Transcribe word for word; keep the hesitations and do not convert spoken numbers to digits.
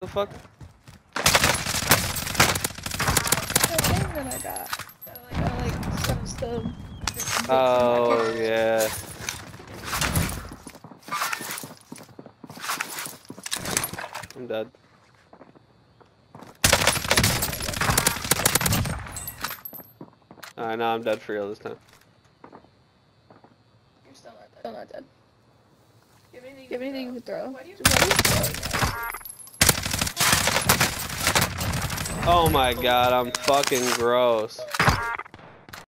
The fuck? That I got. Got like some stuff. Oh yeah. I'm dead. Alright, now I'm dead for real this time. You're still not dead. Still not dead. Do you have anything, you, have anything you can throw? Why do you Oh my god, I'm fucking gross.